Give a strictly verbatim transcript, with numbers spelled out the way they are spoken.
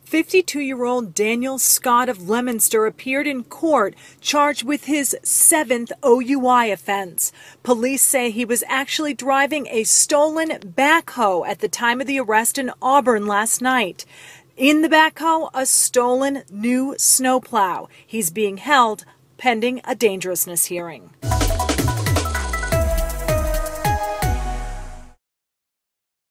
fifty-two-year-old Daniel Scott of Leominster appeared in court charged with his seventh O U I offense. Police say he was actually driving a stolen backhoe at the time of the arrest in Auburn last night. In the backhoe, a stolen new snowplow. He's being held pending a dangerousness hearing.